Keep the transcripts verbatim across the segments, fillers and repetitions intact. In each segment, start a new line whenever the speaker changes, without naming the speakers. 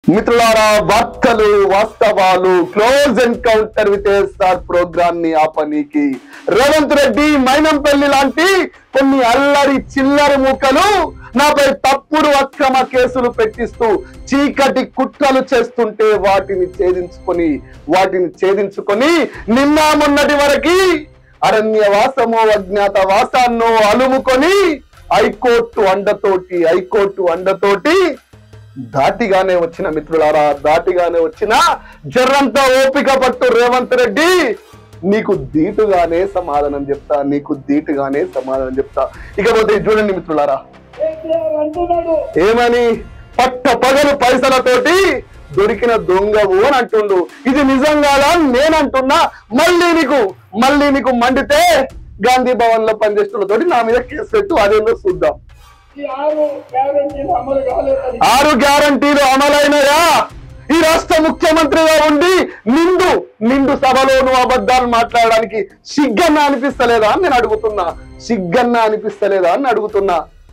మిత్రులారా, వార్తలు వాస్తవాలు close encounter with SR program ని ఆపనీకి రేవంత్ రెడ్డి, మైనంపల్లి లాంటి కొన్ని అల్లరి చిల్లరి మూకలు నాపై తప్పుడు అక్రమ కేసులు పెట్టిస్తూ చీకటి కుట్రలు చేస్తుంటే వాటిని ఛేదించుకొని వాటిని ఛేదించుకొని నిన్న మొన్నటి వరకు అరణ్యవాసమో అజ్ఞాత వాసాన్నో అలుముకొని హైకోర్టు అండతోటి హైకోర్టు అండతోటి దాటిగానే వచ్చిన మిత్రులారా, దాటిగానే వచ్చిన జర్రంతా ఓపిక పట్టు రేవంత్ రెడ్డి, నీకు దీటుగానే సమాధానం చెప్తా, నీకు దీటుగానే సమాధానం చెప్తా. ఇకపోతే చూడండి మిత్రులారా, ఏమని పట్ట పగలు పైసలతోటి దొరికిన దొంగవు అని అంటుండు. ఇది నిజంగా నేనంటున్నా. మళ్ళీ నీకు మళ్ళీ నీకు మండితే గాంధీ భవన్ లో పనిచేస్తున్నతోటి నా మీద కేసు పెట్టు, అదేందో చూద్దాం. ఆరు గ్యారంటీలు అమలైనయా? ఈ రాష్ట్ర ముఖ్యమంత్రిగా ఉండి నిండు నిండు సభలో నువ్వు అబద్ధాలు మాట్లాడడానికి సిగ్గన్నా అనిపిస్తలేదా అని నేను అడుగుతున్నా. సిగ్గన్నా అనిపిస్తలేదా అని అడుగుతున్నా.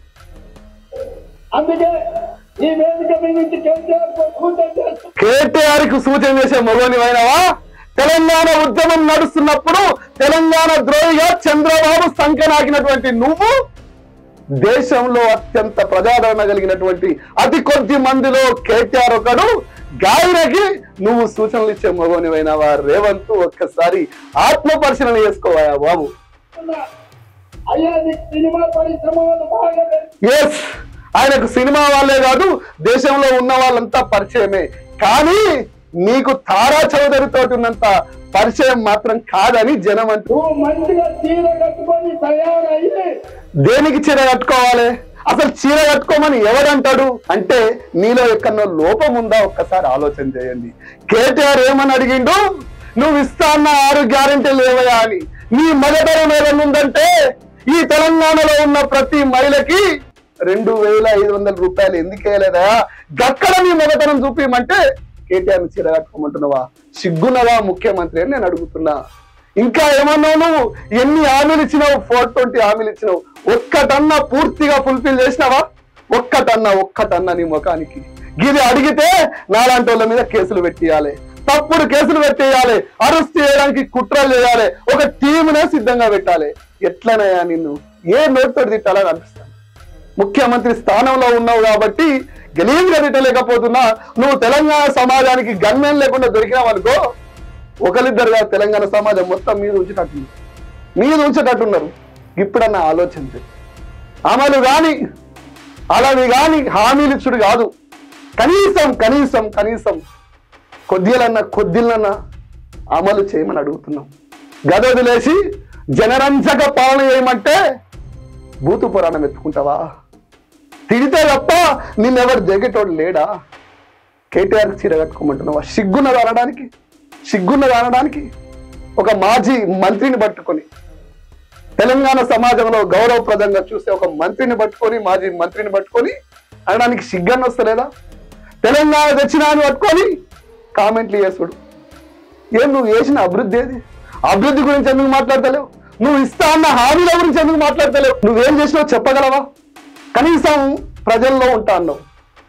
కేటీఆర్ కు సూచన చేసే మొగోనివైనవా? తెలంగాణ ఉద్యమం నడుస్తున్నప్పుడు తెలంగాణ ద్రోహిగా చంద్రబాబు సంకనాకినటువంటి నువ్వు దేశంలో అత్యంత ప్రజాదరణ కలిగినటువంటి అతి కొద్ది మందిలో కేటీఆర్ ఒకడు, గాయనకి నువ్వు సూచనలు ఇచ్చే మగోనివైనవా? రేవంత్, ఒక్కసారి ఆత్మ పరిశీలన చేసుకోవా బాబు. ఎస్, ఆయనకు సినిమా వాళ్ళే కాదు, దేశంలో ఉన్న వాళ్ళంతా పరిచయమే. కానీ నీకు తారా చౌదరి తోటి ఉన్నంత పరిచయం మాత్రం కాదని జనం అంటూ. దేనికి చీర కట్టుకోవాలి? అసలు చీర కట్టుకోమని ఎవడంటాడు? అంటే నీలో ఎక్కడో లోపం ఉందా? ఒక్కసారి ఆలోచన చేయండి. కేటీఆర్ ఏమని అడిగిండు? నువ్వు ఇస్తా అన్న ఆరు గ్యారెంటీలు ఏవయా అని. నీ మగతరం ఏదన్నా ఉందంటే ఈ తెలంగాణలో ఉన్న ప్రతి మహిళకి రెండు వేల ఐదు వందల రూపాయలు ఎందుకు వేయలేదా? గక్కడ నీ మగతనం చూపించమంటే కేటీఆర్ ని చీర కట్టుకోమంటున్నావా? సిగ్గున్నవా ముఖ్యమంత్రి అని నేను అడుగుతున్నా. ఇంకా ఏమన్నావు? నువ్వు ఎన్ని హామీలు ఇచ్చినావు? ఫోర్ ట్వంటీ హామీలు ఇచ్చినావు. ఒక్కటన్నా పూర్తిగా ఫుల్ఫిల్ చేసినావా? ఒక్కటన్నా ఒక్కటన్నా నీ ముఖానికి. గిది అడిగితే నాలాంటి వాళ్ళ మీద కేసులు పెట్టేయాలి, తప్పుడు కేసులు పెట్టేయాలి, అరెస్ట్ చేయడానికి కుట్రలు చేయాలి, ఒక టీమునే సిద్ధంగా పెట్టాలి. ఎట్లనయా నిన్ను ఏ నోటితోటి తిట్టాలని అనిపిస్తాను. ముఖ్యమంత్రి స్థానంలో ఉన్నావు కాబట్టి గలీజ్గా తిట్టలేకపోతున్నా. నువ్వు తెలంగాణ సమాజానికి గన్మెన్ లేకుండా దొరికినావు అనుకో, ఒకరిద్దరుగా తెలంగాణ సమాజం మొత్తం మీద ఉంచేటట్టు మీద ఉంచేటట్టున్నారు. ఇప్పుడన్నా ఆలోచించే అమలు కానీ అలావి కానీ హామీలు ఇచ్చుడు కాదు. కనీసం కనీసం కనీసం కొద్దిలన్నా కొద్దిలన్నా అమలు చేయమని అడుగుతున్నాం. గదొదిలేసి జనరంజక పాలన చేయమంటే భూతు పురాణం ఎత్తుకుంటావా? తిడితే తప్ప నిన్నెవరు దిగేటోడు లేడా? కేటీఆర్ చీర కట్టుకోమంటున్నావా? సిగ్గున్నది అనడానికి, సిగ్గున్నది అనడానికి. ఒక మాజీ మంత్రిని పట్టుకొని, తెలంగాణ సమాజంలో గౌరవప్రదంగా చూస్తే ఒక మంత్రిని పట్టుకొని, మాజీ మంత్రిని పట్టుకొని అనడానికి సిగ్గన్న వస్తలేదా? తెలంగాణ తెచ్చినాన్ని పట్టుకొని కామెంట్లు చేసుడు. ఏం నువ్వు చేసిన అభివృద్ధి ఏది? అభివృద్ధి గురించి ఎందుకు మాట్లాడతలేవు? నువ్వు ఇస్తా అన్న హామీల గురించి ఎందుకు మాట్లాడతలేవు? నువ్వేం చేసినావు చెప్పగలవా? కనీసం ప్రజల్లో ఉంటా అన్నావు,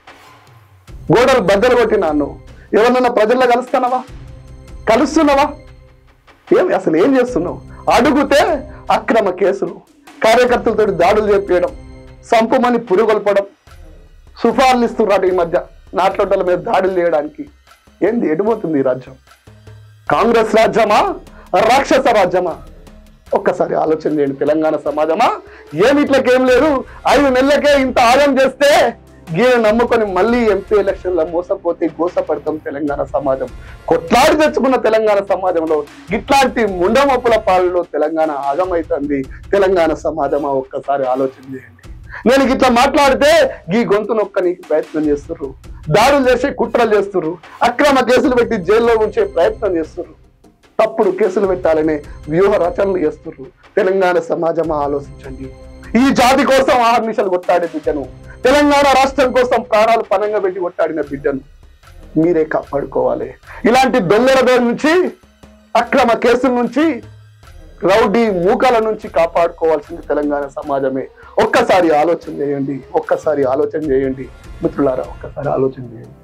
గోడలు బద్దలు కొట్టినా అన్నావు. ఎవరినన్నా ప్రజల్లో కలుస్తున్నావా? కలుస్తున్నావా? ఏమి అసలు ఏం చేస్తున్నావు? అడుగుతే అక్రమ కేసులు, కార్యకర్తలతో దాడులు చేపించడం, సంపుమని పురుగొల్పడం, సుఫార్లు ఇస్తున్నారు ఈ మధ్య నాట్లోటల మీద దాడులు చేయడానికి. ఏంది ఎడిపోతుంది ఈ రాజ్యం? కాంగ్రెస్ రాజ్యమా, రాక్షస రాజ్యమా? ఒక్కసారి ఆలోచన చేయండి తెలంగాణ సమాజమా. ఏమి ఇట్లకేం లేదు, ఐదు నెలలకే ఇంత ఆయం చేస్తే గీన నమ్ముకొని మళ్ళీ ఎంపీ ఎలక్షన్లో మోసపోతే గోసపడతాం తెలంగాణ సమాజం. కొట్లాడి తెచ్చుకున్న తెలంగాణ సమాజంలో ఇట్లాంటి ముండమప్పుల పాలలో తెలంగాణ ఆగమైతుంది. తెలంగాణ సమాజమా ఒక్కసారి ఆలోచన చేయండి. నేను ఇట్లా మాట్లాడితే ఈ గొంతు నొక్క నీకు ప్రయత్నం చేస్తుర్రు, దాడులు చేసే కుట్రలు చేస్తుర్రు, అక్రమ కేసులు పెట్టి జైల్లో ఉంచే ప్రయత్నం చేస్తుర్రు, తప్పుడు కేసులు పెట్టాలనే వ్యూహ రచనలు చేస్తున్నారు. తెలంగాణ సమాజమా ఆలోచించండి. ఈ జాతి కోసం ఆరు నిమిషాలు కొట్టాడే బిడ్డను, తెలంగాణ రాష్ట్రం కోసం ప్రాణాలు పనంగా పెట్టి కొట్టాడిన బిడ్డను మీరే కాపాడుకోవాలి. ఇలాంటి దొంగల దగ్గర నుంచి, అక్రమ కేసుల నుంచి, రౌడీ మూకల నుంచి కాపాడుకోవాల్సింది తెలంగాణ సమాజమే. ఒక్కసారి ఆలోచన చేయండి, ఒక్కసారి ఆలోచన చేయండి మిత్రులారా, ఒక్కసారి ఆలోచన చేయండి.